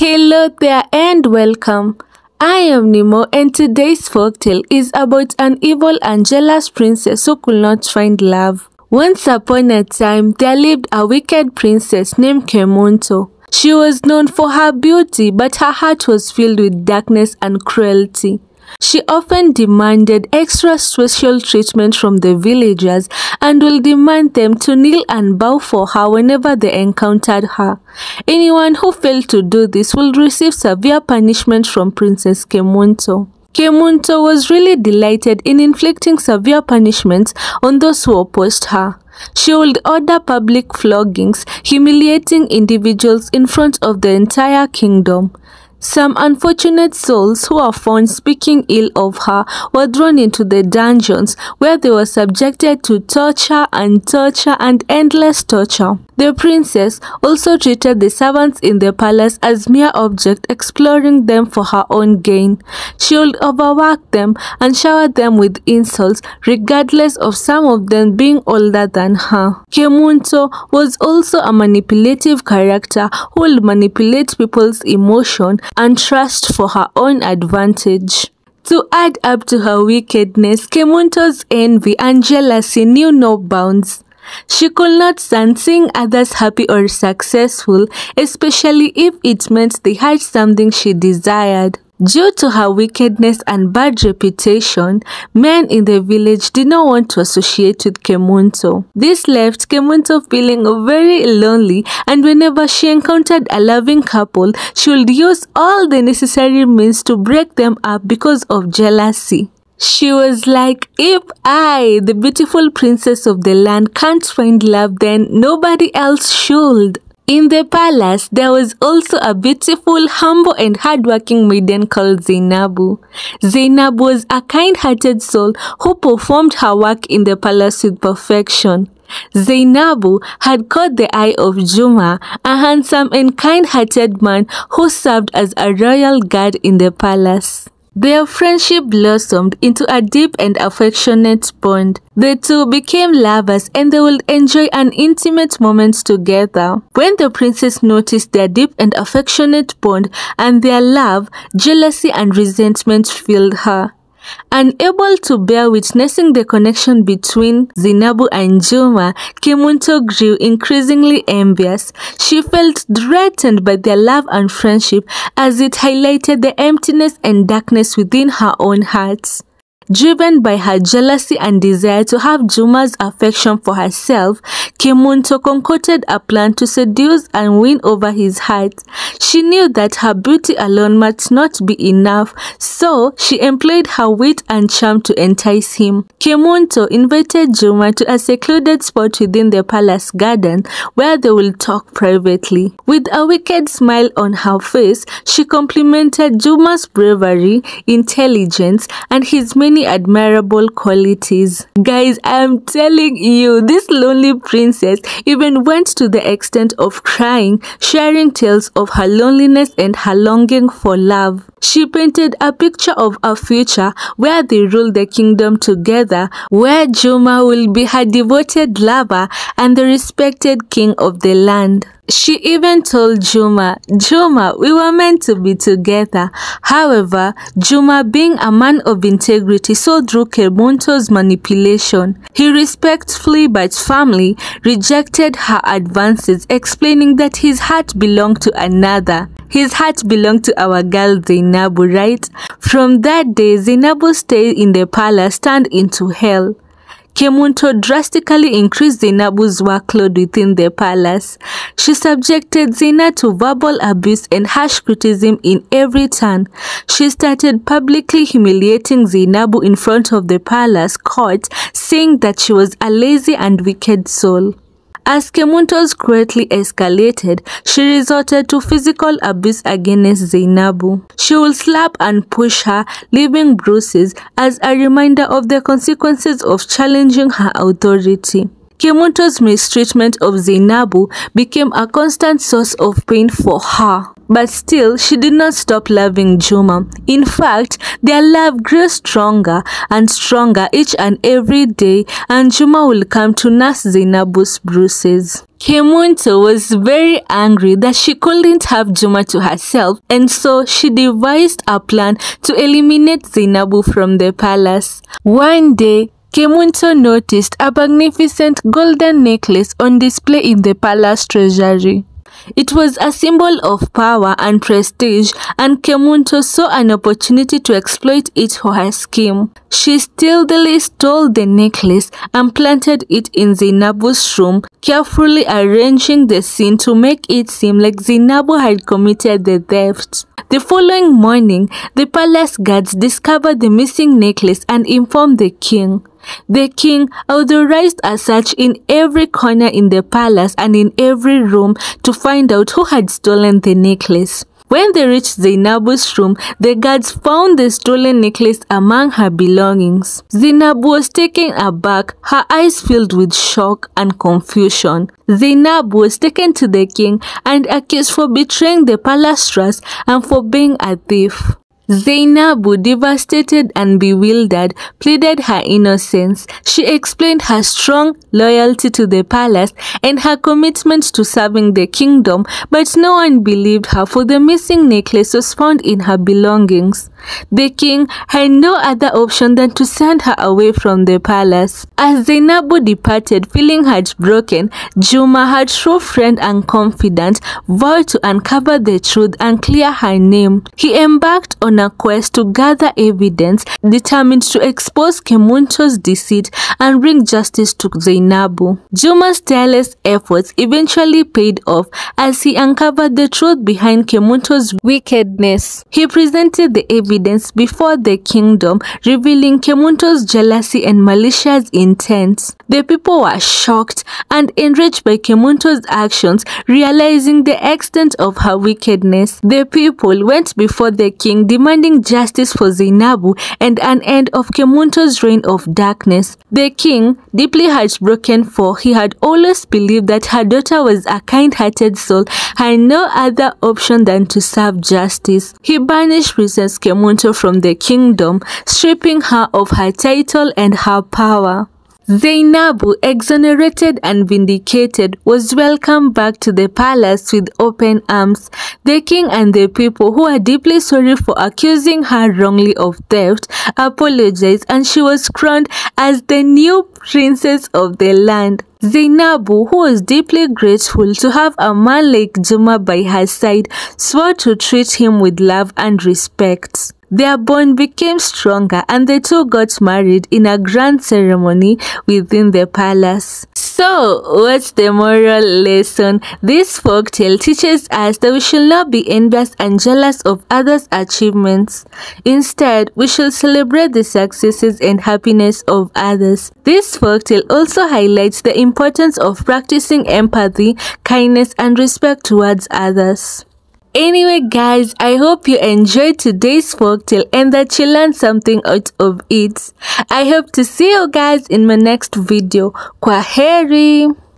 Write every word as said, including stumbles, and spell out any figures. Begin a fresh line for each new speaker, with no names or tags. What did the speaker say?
Hello there and welcome. I am Nemo and today's folktale is about an evil and jealous princess who could not find love. Once upon a time, there lived a wicked princess named Kemunto. She was known for her beauty, but her heart was filled with darkness and cruelty. She often demanded extra special treatment from the villagers and will demand them to kneel and bow for her whenever they encountered her. Anyone who failed to do this will receive severe punishment from Princess Kemunto. Kemunto was really delighted in inflicting severe punishments on those who opposed her. She would order public floggings, humiliating individuals in front of the entire kingdom. Some unfortunate souls who were found speaking ill of her were thrown into the dungeons where they were subjected to torture and torture and endless torture. The princess also treated the servants in the palace as mere objects, exploring them for her own gain. She would overwork them and shower them with insults, regardless of some of them being older than her. Kemunto was also a manipulative character who would manipulate people's emotion and trust for her own advantage. To add up to her wickedness, Kemunto's envy and jealousy knew no bounds. She could not stand seeing others happy or successful, especially if it meant they had something she desired. Due to her wickedness and bad reputation, men in the village did not want to associate with Kemunto. This left Kemunto feeling very lonely, and whenever she encountered a loving couple, she would use all the necessary means to break them up because of jealousy. She was like, if I, the beautiful princess of the land, can't find love, then nobody else should. In the palace, there was also a beautiful, humble and hardworking maiden called Zainabu. Zainabu was a kind-hearted soul who performed her work in the palace with perfection. Zainabu had caught the eye of Juma, a handsome and kind-hearted man who served as a royal guard in the palace. Their friendship blossomed into a deep and affectionate bond. The two became lovers and they would enjoy an intimate moment together. When the princess noticed their deep and affectionate bond and their love, jealousy and resentment filled her. Unable to bear witnessing the connection between Zainabu and Juma, Kemunto grew increasingly envious. She felt threatened by their love and friendship as it highlighted the emptiness and darkness within her own heart. Driven by her jealousy and desire to have Juma's affection for herself, Kemunto concocted a plan to seduce and win over his heart. She knew that her beauty alone might not be enough, so she employed her wit and charm to entice him. Kemunto invited Juma to a secluded spot within the palace garden where they would talk privately. With a wicked smile on her face, she complimented Juma's bravery, intelligence, and his many admirable qualities. Guys, I am telling you, this lonely princess even went to the extent of crying, sharing tales of her loneliness and her longing for love. She painted a picture of a future where they rule the kingdom together, where Juma will be her devoted lover and the respected king of the land. She even told Juma, Juma, we were meant to be together. However, Juma, being a man of integrity, saw through Kemunto's manipulation. He respectfully but firmly rejected her advances, explaining that his heart belonged to another. His heart belonged to our girl Zainabu, right? From that day, Zainabu's stay in the palace turned into hell. Kemunto drastically increased Zainabu's workload within the palace. She subjected Zaina to verbal abuse and harsh criticism in every turn. She started publicly humiliating Zainabu in front of the palace court, saying that she was a lazy and wicked soul. As Kemunto's cruelty escalated, she resorted to physical abuse against Zainabu. She would slap and push her, leaving bruises as a reminder of the consequences of challenging her authority. Kemunto's mistreatment of Zainabu became a constant source of pain for her. But still, she did not stop loving Juma. In fact, their love grew stronger and stronger each and every day, and Juma will come to nurse Zainabu's bruises. Kemunto was very angry that she couldn't have Juma to herself, and so she devised a plan to eliminate Zainabu from the palace. One day, Kemunto noticed a magnificent golden necklace on display in the palace treasury. It was a symbol of power and prestige, and Kemunto saw an opportunity to exploit it for her scheme. She stealthily stole the necklace and planted it in Zainabu's room, carefully arranging the scene to make it seem like Zainabu had committed the theft. The following morning, the palace guards discovered the missing necklace and informed the king. The king authorized a search in every corner in the palace and in every room to find out who had stolen the necklace. When they reached Zainabu's room, the guards found the stolen necklace among her belongings. Zainabu was taken aback, her eyes filled with shock and confusion. Zainabu was taken to the king and accused for betraying the palace trust and for being a thief. Zainabu, devastated and bewildered, pleaded her innocence. She explained her strong loyalty to the palace and her commitment to serving the kingdom, but no one believed her, for the missing necklace was found in her belongings. The king had no other option than to send her away from the palace. As Zainabu departed, feeling heartbroken, Juma, her true friend and confidant, vowed to uncover the truth and clear her name. He embarked on a quest to gather evidence, determined to expose Kemunto's deceit and bring justice to Zainabu. Juma's tireless efforts eventually paid off as he uncovered the truth behind Kemunto's wickedness. He presented the evidence evidence before the kingdom, revealing Kemunto's jealousy and malicious intent. The people were shocked and enraged by Kemunto's actions, realizing the extent of her wickedness. The people went before the king, demanding justice for Zainabu and an end of Kemunto's reign of darkness. The king, deeply heartbroken, for he had always believed that her daughter was a kind-hearted soul, had no other option than to serve justice. He banished Princess Kemunto from the kingdom, stripping her of her title and her power. Zainabu, exonerated and vindicated, was welcomed back to the palace with open arms. The king and the people, who were deeply sorry for accusing her wrongly of theft, apologized, and she was crowned as the new princess of the land. Zainabu, who was deeply grateful to have a man like Juma by her side, swore to treat him with love and respect. Their bond became stronger and the two got married in a grand ceremony within the palace. So, what's the moral lesson? This folktale teaches us that we should not be envious and jealous of others' achievements. Instead, we should celebrate the successes and happiness of others. This folktale also highlights the importance of practicing empathy, kindness, and respect towards others. Anyway guys, I hope you enjoyed today's folktale and that you learned something out of it. I hope to see you guys in my next video. Kwaheri!